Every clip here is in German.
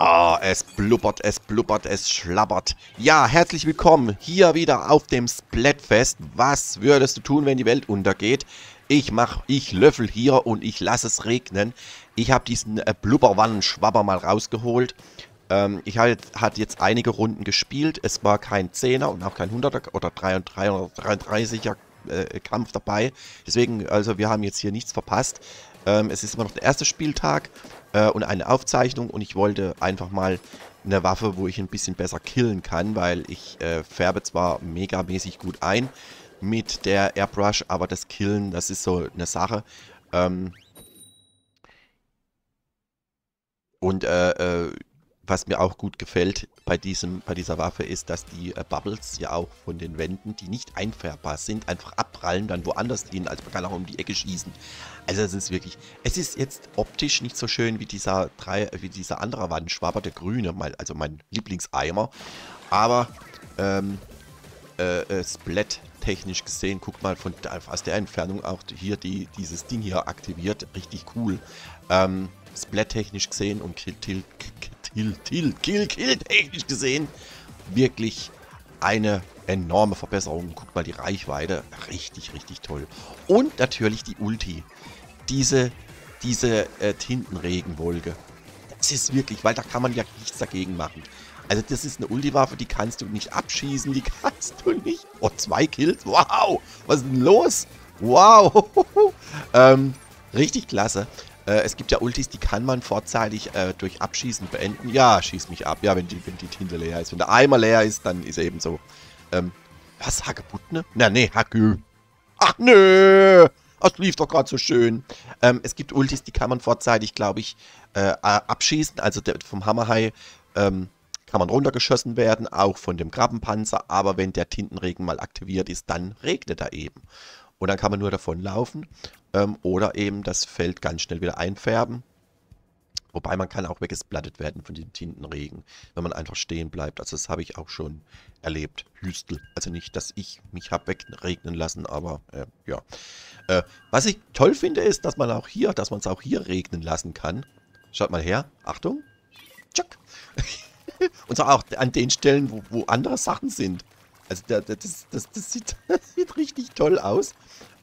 Ah, es blubbert, es schlabbert. Ja, herzlich willkommen hier wieder auf dem Splatfest. Was würdest du tun, wenn die Welt untergeht? Ich löffel hier und ich lasse es regnen. Ich habe diesen Blubberwannenschwabber mal rausgeholt. Hatte jetzt einige Runden gespielt. Es war kein 10er und auch kein 100er oder 333er Kampf dabei. Deswegen, also wir haben jetzt hier nichts verpasst. Es ist immer noch der erste Spieltag und eine Aufzeichnung und ich wollte einfach mal eine Waffe, wo ich ein bisschen besser killen kann, weil ich färbe zwar megamäßig gut ein mit der Airbrush, aber das Killen, das ist so eine Sache. Ähm, und was mir auch gut gefällt bei dieser Waffe ist, dass die Bubbles ja auch von den Wänden, die nicht einfärbbar sind, einfach abprallen, dann woanders hin, also man kann auch um die Ecke schießen. Also es ist wirklich, es ist jetzt optisch nicht so schön wie dieser andere Wandschwabber, der grüne, also mein Lieblingseimer. Aber Splat-technisch gesehen, guck mal aus der Entfernung auch hier dieses Ding hier aktiviert, richtig cool. Splat-technisch gesehen und Kill-technisch gesehen wirklich eine enorme Verbesserung. Guckt mal die Reichweite, richtig, richtig toll. Und natürlich die Ulti. Diese Tintenregenwolke. Das ist wirklich, weil da kann man ja nichts dagegen machen. Also das ist eine Ulti-Waffe, die kannst du nicht abschießen, die kannst du nicht... Oh, 2 Kills? Wow! Was ist denn los? Wow! Richtig klasse. Es gibt ja Ultis, die kann man vorzeitig durch Abschießen beenden. Ja, schieß mich ab. Ja, wenn die Tinte leer ist. Wenn der Eimer leer ist, dann ist er eben so. Was? Hagebutt, ne? Na, nee, Hagö. Ach, nö! Das lief doch gerade so schön. Es gibt Ultis, die kann man vorzeitig, glaube ich, abschießen. Also vom Hammerhai kann man runtergeschossen werden, auch von dem Krabbenpanzer. Aber wenn der Tintenregen mal aktiviert ist, dann regnet er eben. Und dann kann man nur davon laufen oder eben das Feld ganz schnell wieder einfärben. Wobei man kann auch weggesplattet werden von dem Tintenregen, wenn man einfach stehen bleibt. Also das habe ich auch schon erlebt. Hüstel. Also nicht, dass ich mich habe wegregnen lassen, aber ja. Was ich toll finde, ist, dass man es auch hier regnen lassen kann. Schaut mal her. Achtung. Tschack. Und zwar auch an den Stellen, wo andere Sachen sind. Also das sieht richtig toll aus.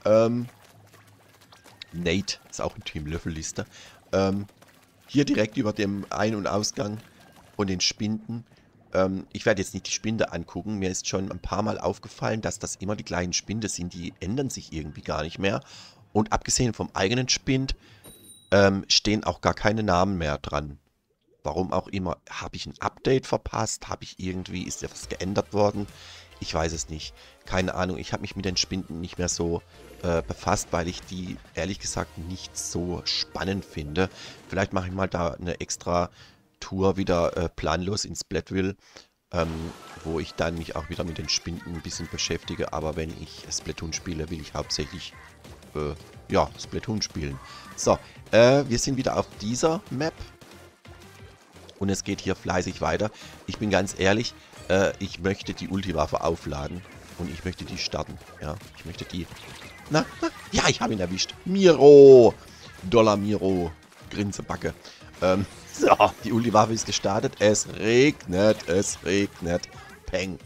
Nate ist auch ein Team Löffelliste. Hier direkt über dem Ein- und Ausgang von den Spinden. Ich werde jetzt nicht die Spinde angucken. Mir ist schon ein paar Mal aufgefallen, dass das immer die gleichen Spinde sind. Die ändern sich irgendwie gar nicht mehr. Und abgesehen vom eigenen Spind stehen auch gar keine Namen mehr dran. Warum auch immer. Habe ich ein Update verpasst? Ist etwas geändert worden? Ich weiß es nicht. Keine Ahnung. Ich habe mich mit den Spinden nicht mehr so befasst, weil ich die ehrlich gesagt nicht so spannend finde. Vielleicht mache ich mal da eine extra Tour wieder planlos ins Splatville, wo ich dann mich auch wieder mit den Spinden ein bisschen beschäftige. Aber wenn ich Splatoon spiele, will ich hauptsächlich ja, Splatoon spielen. So, wir sind wieder auf dieser Map. Und es geht hier fleißig weiter. Ich bin ganz ehrlich, ich möchte die Ulti-Waffe aufladen. Und ich möchte die starten. Ja, ich möchte die... Na, ja, ich habe ihn erwischt. Miro! Dollar Miro. Grinsebacke. So, die Ulti-Waffe ist gestartet. Es regnet. Peng.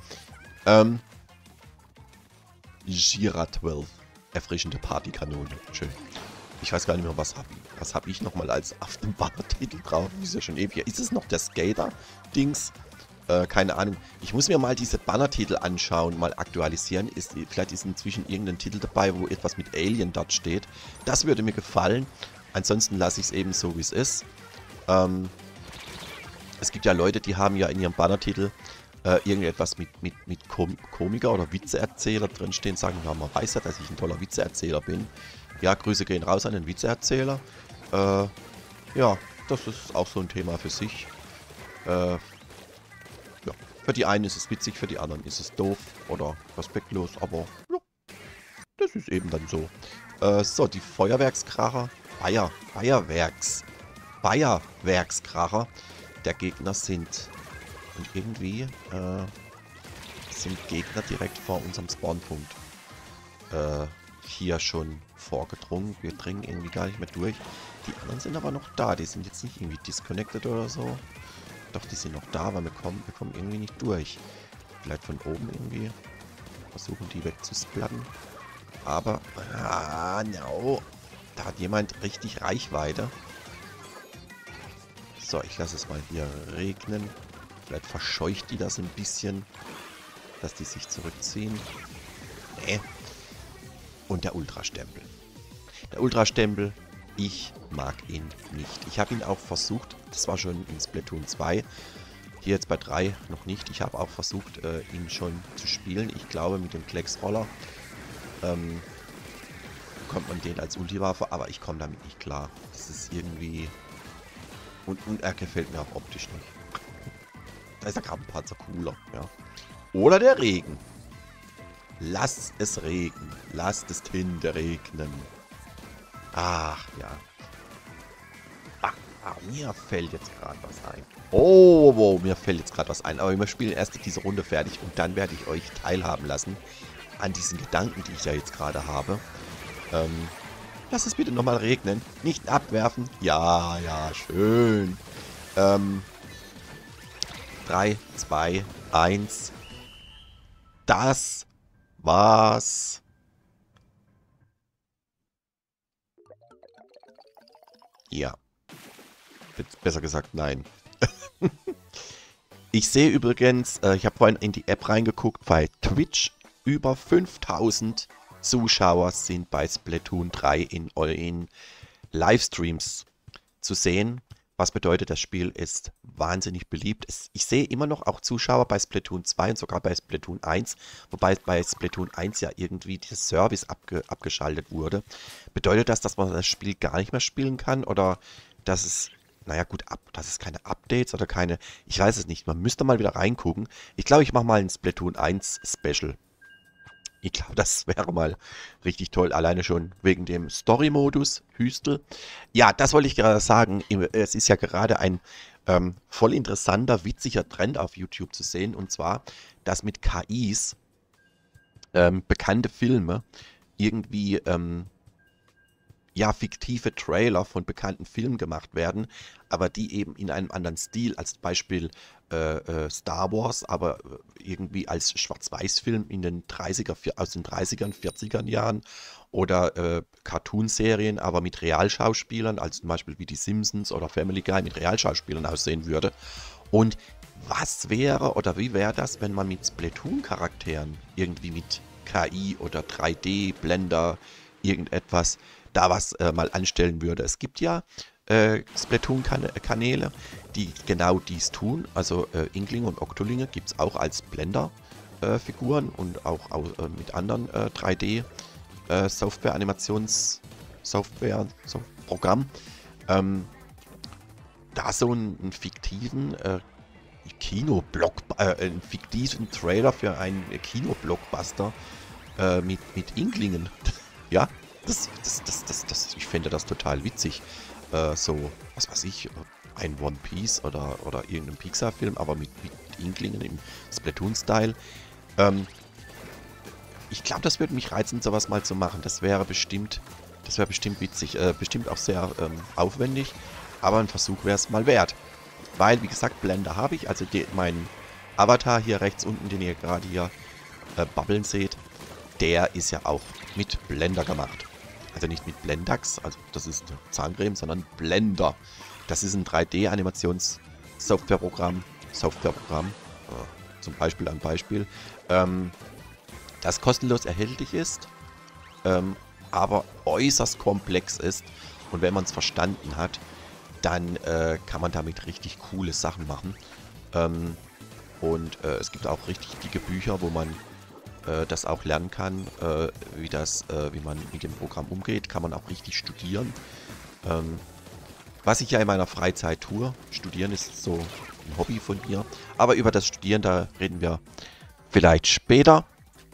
Gira 12. Erfrischende Partykanone. Schön. Ich weiß gar nicht mehr, was hab ich nochmal als auf dem Bannertitel drauf? Ist ja schon ewig. Ist es noch der Skater-Dings? Keine Ahnung. Ich muss mir mal diese Bannertitel anschauen, mal aktualisieren. Vielleicht ist inzwischen irgendein Titel dabei, wo etwas mit Alien dort steht. Das würde mir gefallen. Ansonsten lasse ich es eben so, wie es ist. Es gibt ja Leute, die haben ja in ihrem Bannertitel irgendetwas mit Komiker oder Witzeerzähler drinstehen. Sagen, ja, man weiß ja, dass ich ein toller Witzeerzähler bin. Ja, Grüße gehen raus an den Witzeerzähler. Ja, das ist auch so ein Thema für sich. Ja, für die einen ist es witzig, für die anderen ist es doof oder respektlos, aber ja, das ist eben dann so. So, die Feuerwerkskracher. Bayerwerkskracher der Gegner sind. Und irgendwie sind Gegner direkt vor unserem Spawnpunkt hier schon vorgedrungen. Wir dringen irgendwie gar nicht mehr durch. Die anderen sind aber noch da. Die sind jetzt nicht irgendwie disconnected oder so. Doch, die sind noch da, weil wir kommen irgendwie nicht durch. Vielleicht von oben irgendwie versuchen, die wegzusplatten. Aber, no. Da hat jemand richtig Reichweite. So, ich lasse es mal hier regnen. Vielleicht verscheucht die das ein bisschen, dass die sich zurückziehen. Nee. Und der Ultrastempel. Der Ultrastempel, ich mag ihn nicht. Ich habe ihn auch versucht, das war schon in Splatoon 2. Hier jetzt bei 3 noch nicht. Ich habe auch versucht, ihn schon zu spielen. Ich glaube, mit dem Klecksroller bekommt man den als Ultiwaffe, aber ich komme damit nicht klar. Das ist irgendwie... Und er gefällt mir auch optisch nicht. Da ist der Krabbenpanzer cooler, ja. Oder der Regen. Lasst es regnen. Lasst es Tinte regnen. Ach, ja. Mir fällt jetzt gerade was ein. Oh, mir fällt jetzt gerade was ein. Aber wir spielen erst diese Runde fertig und dann werde ich euch teilhaben lassen an diesen Gedanken, die ich ja jetzt gerade habe. Lass es bitte nochmal regnen. Nicht abwerfen. Ja, ja, schön. 3, 2, 1. Das war's. Ja. Besser gesagt, nein. Ich sehe übrigens, ich habe vorhin in die App reingeguckt, bei Twitch über 5000 Zuschauer sind bei Splatoon 3 in Livestreams zu sehen. Was bedeutet, das Spiel ist wahnsinnig beliebt. Ich sehe immer noch auch Zuschauer bei Splatoon 2 und sogar bei Splatoon 1, wobei bei Splatoon 1 ja irgendwie der Service abgeschaltet wurde. Bedeutet das, dass man das Spiel gar nicht mehr spielen kann oder dass es, naja gut, dass es keine Updates oder keine, ich weiß es nicht, man müsste mal wieder reingucken. Ich glaube, ich mache mal ein Splatoon 1 Special. Ich glaube, das wäre mal richtig toll, alleine schon wegen dem Story-Modus, Hüstel. Ja, das wollte ich gerade sagen. Es ist ja gerade ein voll interessanter, witziger Trend auf YouTube zu sehen. Und zwar, dass mit KIs bekannte Filme irgendwie ja, fiktive Trailer von bekannten Filmen gemacht werden, aber die eben in einem anderen Stil, als Beispiel Star Wars, aber irgendwie als Schwarz-Weiß-Film in den 30er, aus den 30ern, 40ern Jahren oder Cartoonserien, aber mit Realschauspielern, als zum Beispiel wie die Simpsons oder Family Guy mit Realschauspielern aussehen würde. Und was wäre oder wie wäre das, wenn man mit Splatoon-Charakteren irgendwie mit KI oder 3D, Blender, irgendetwas da was mal anstellen würde. Es gibt ja Splatoon-Kanäle, die genau dies tun. Also Inklinge und Octolinge gibt es auch als Blender-Figuren und auch mit anderen 3D-Software, Animationssoftware, Programm. Da so einen fiktiven einen fiktiven Trailer für einen Kinoblockbuster mit Inklingen. Ja, ich fände das total witzig. So, was weiß ich, ein One Piece oder irgendein Pixar-Film, aber mit Inklingen im Splatoon-Style. Ich glaube, das würde mich reizen, sowas mal zu machen. Das wäre bestimmt witzig. Bestimmt auch sehr aufwendig, aber ein Versuch wäre es mal wert. Weil, wie gesagt, Blender habe ich, also mein Avatar hier rechts unten, den ihr gerade hier babbeln seht, der ist ja auch mit Blender gemacht. Also nicht mit Blendax, also das ist eine Zahncreme, sondern Blender. Das ist ein 3D-Animations-Softwareprogramm, zum Beispiel ein Beispiel, das kostenlos erhältlich ist, aber äußerst komplex ist. Und wenn man es verstanden hat, dann kann man damit richtig coole Sachen machen. Und es gibt auch richtig dicke Bücher, wo man das auch lernen kann, wie man mit dem Programm umgeht, kann man auch richtig studieren. Was ich ja in meiner Freizeit tue, studieren ist so ein Hobby von mir, aber über das Studieren, da reden wir vielleicht später.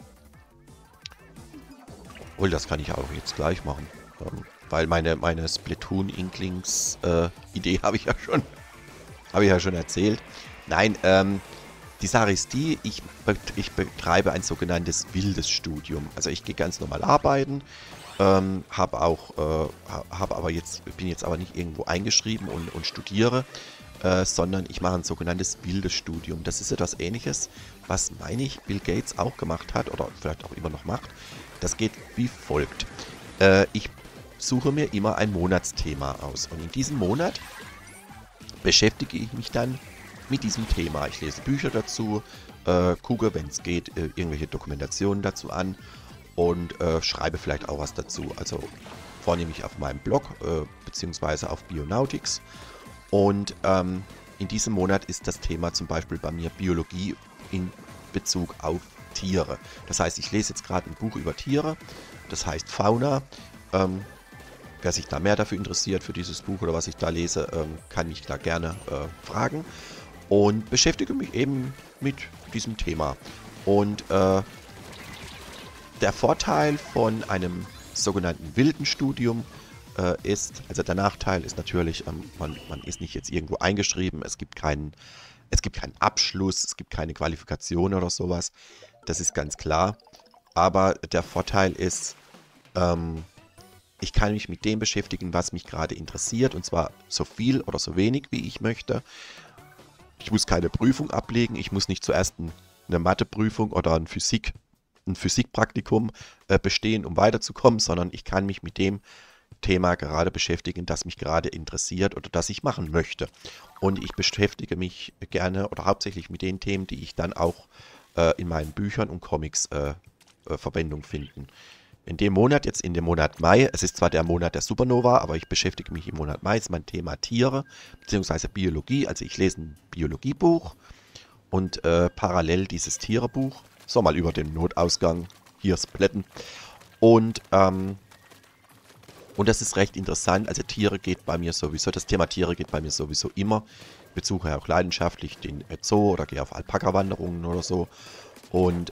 Und das kann ich auch jetzt gleich machen, weil meine Splatoon-Inklings-Idee habe ich ja schon erzählt. Nein, die Sache ist die, ich betreibe ein sogenanntes wildes Studium. Also ich gehe ganz normal arbeiten, Habe auch, bin jetzt aber nicht irgendwo eingeschrieben und studiere, sondern ich mache ein sogenanntes wildes Studium. Das ist etwas Ähnliches, was, meine ich, Bill Gates auch gemacht hat oder vielleicht auch immer noch macht. Das geht wie folgt. Ich suche mir immer ein Monatsthema aus und in diesem Monat beschäftige ich mich dann mit diesem Thema. Ich lese Bücher dazu, gucke, wenn es geht, irgendwelche Dokumentationen dazu an und schreibe vielleicht auch was dazu. Also vornehmlich auf meinem Blog beziehungsweise auf Bionautics. Und in diesem Monat ist das Thema zum Beispiel bei mir Biologie in Bezug auf Tiere. Das heißt, ich lese jetzt gerade ein Buch über Tiere, das heißt Fauna. Wer sich da mehr dafür interessiert, für dieses Buch oder was ich da lese, kann mich da gerne fragen. Und beschäftige mich eben mit diesem Thema. Und der Vorteil von einem sogenannten wilden Studium ist, also der Nachteil ist natürlich, man ist nicht jetzt irgendwo eingeschrieben, es gibt keinen Abschluss, es gibt keine Qualifikation oder sowas. Das ist ganz klar. Aber der Vorteil ist, ich kann mich mit dem beschäftigen, was mich gerade interessiert, und zwar so viel oder so wenig, wie ich möchte. Ich muss keine Prüfung ablegen, ich muss nicht zuerst eine Matheprüfung oder ein Physikpraktikum bestehen, um weiterzukommen, sondern ich kann mich mit dem Thema gerade beschäftigen, das mich gerade interessiert oder das ich machen möchte. Und ich beschäftige mich gerne oder hauptsächlich mit den Themen, die ich dann auch in meinen Büchern und Comics Verwendung finden. In dem Monat, jetzt in dem Monat Mai, es ist zwar der Monat der Supernova, aber ich beschäftige mich im Monat Mai, ist mein Thema Tiere bzw. Biologie. Also ich lese ein Biologiebuch und parallel dieses Tierebuch. So, mal über den Notausgang hier splatten. Und das ist recht interessant. Also Tiere geht bei mir sowieso, das Thema Tiere geht bei mir sowieso immer. Ich besuche ja auch leidenschaftlich den Zoo oder gehe auf Alpaka-Wanderungen oder so. Und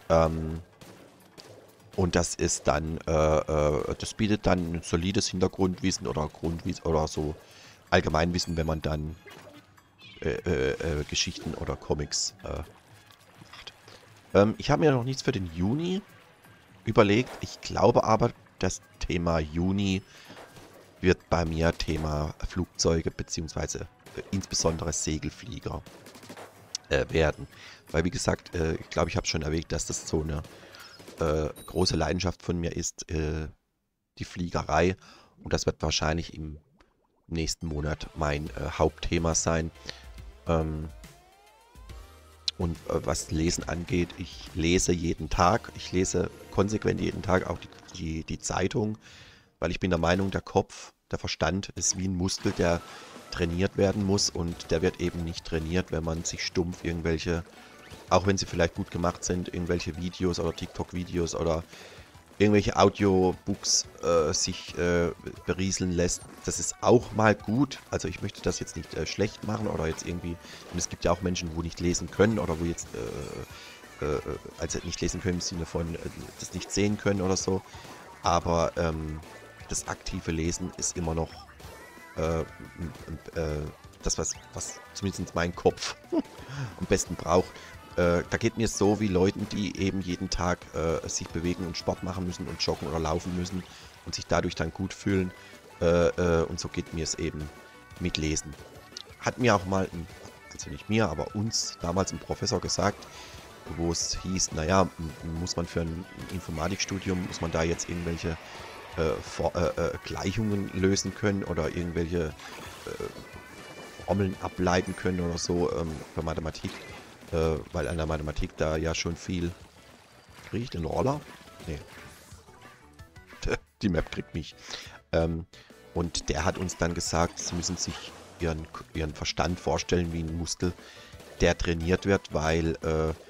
das ist dann, das bietet dann ein solides Hintergrundwissen oder Grundwissen oder so Allgemeinwissen, wenn man dann Geschichten oder Comics macht. Ich habe mir noch nichts für den Juni überlegt. Ich glaube aber, das Thema Juni wird bei mir Thema Flugzeuge bzw. Insbesondere Segelflieger werden. Weil wie gesagt, ich glaube, ich habe schon erwähnt, dass das so eine große Leidenschaft von mir ist, die Fliegerei. Und das wird wahrscheinlich im nächsten Monat mein Hauptthema sein. Was Lesen angeht, ich lese jeden Tag. Ich lese konsequent jeden Tag auch die Zeitung, weil ich bin der Meinung, der Kopf, der Verstand ist wie ein Muskel, der trainiert werden muss. Und der wird eben nicht trainiert, wenn man sich stumpf irgendwelche, auch wenn sie vielleicht gut gemacht sind, irgendwelche Videos oder TikTok-Videos oder irgendwelche Audiobooks sich berieseln lässt. Das ist auch mal gut. Also ich möchte das jetzt nicht schlecht machen oder jetzt irgendwie, und es gibt ja auch Menschen, wo nicht lesen können oder wo jetzt also nicht lesen können im Sinne von das nicht sehen können oder so. Aber das aktive Lesen ist immer noch das, was zumindest mein Kopf am besten braucht. Da geht mir so wie Leuten, die eben jeden Tag sich bewegen und Sport machen müssen und joggen oder laufen müssen und sich dadurch dann gut fühlen. Und so geht mir es eben mit Lesen. Hat mir auch mal, also nicht mir, aber uns damals ein Professor gesagt, wo es hieß, naja, muss man für ein Informatikstudium, muss man da jetzt irgendwelche Gleichungen lösen können oder irgendwelche Formeln ableiten können oder so für Mathematik. Weil an der Mathematik da ja schon viel... Kriege ich den Roller? Nee. Die Map kriegt mich. Und der hat uns dann gesagt, sie müssen sich ihren Verstand vorstellen wie ein Muskel, der trainiert wird, weil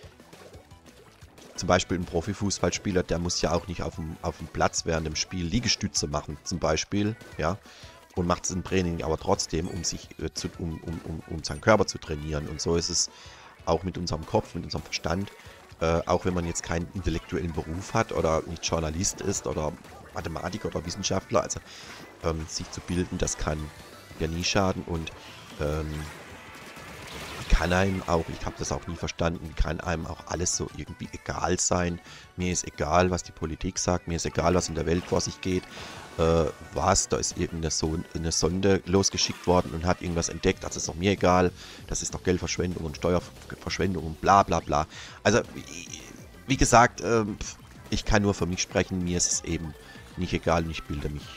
zum Beispiel ein Profifußballspieler, der muss ja auch nicht auf dem Platz während dem Spiel Liegestütze machen, zum Beispiel, ja, und macht es im Training aber trotzdem, um seinen Körper zu trainieren. Und so ist es auch mit unserem Kopf, mit unserem Verstand, auch wenn man jetzt keinen intellektuellen Beruf hat oder nicht Journalist ist oder Mathematiker oder Wissenschaftler, also sich zu bilden, das kann ja nie schaden. Und kann einem auch, ich habe das auch nie verstanden, kann einem auch alles so irgendwie egal sein. Mir ist egal, was die Politik sagt, mir ist egal, was in der Welt vor sich geht. Da ist irgendeine Sonde losgeschickt worden und hat irgendwas entdeckt, das ist doch mir egal. Das ist doch Geldverschwendung und Steuerverschwendung und bla bla bla. Also, wie gesagt, ich kann nur für mich sprechen, mir ist es eben nicht egal und ich bilde mich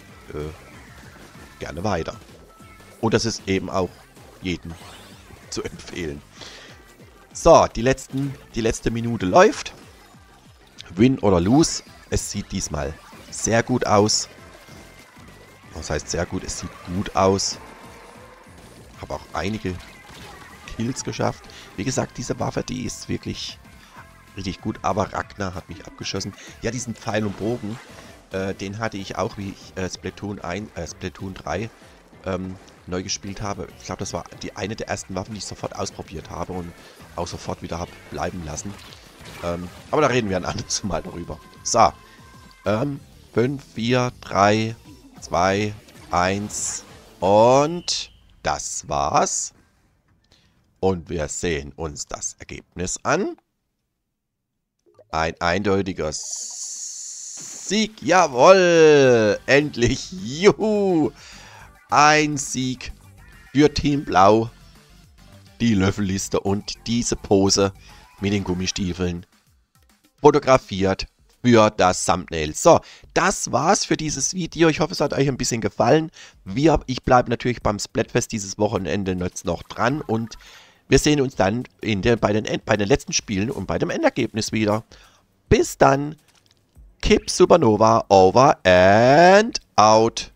gerne weiter. Und das ist eben auch jedem zu empfehlen. So, die letzte Minute läuft. Win oder lose. Es sieht diesmal sehr gut aus. Was heißt sehr gut? Es sieht gut aus. Habe auch einige Kills geschafft. Wie gesagt, diese Waffe, die ist wirklich richtig gut. Aber Ragnar hat mich abgeschossen. Ja, diesen Pfeil und Bogen, den hatte ich auch, wie ich Splatoon 3 neu gespielt habe. Ich glaube, das war eine der ersten Waffen, die ich sofort ausprobiert habe und auch sofort wieder habe bleiben lassen. Aber da reden wir ein anderes Mal darüber. So. 5, 4, 3, 2, 1 und das war's. Und wir sehen uns das Ergebnis an. Ein eindeutiger Sieg. Jawohl! Endlich! Juhu! Ein Sieg für Team Blau. Die Löffelliste und diese Pose mit den Gummistiefeln fotografiert für das Thumbnail. So, das war's für dieses Video. Ich hoffe, es hat euch ein bisschen gefallen. Ich bleibe natürlich beim Splatfest dieses Wochenende jetzt noch dran und wir sehen uns dann bei den letzten Spielen und bei dem Endergebnis wieder. Bis dann. Keep Supernova over and out.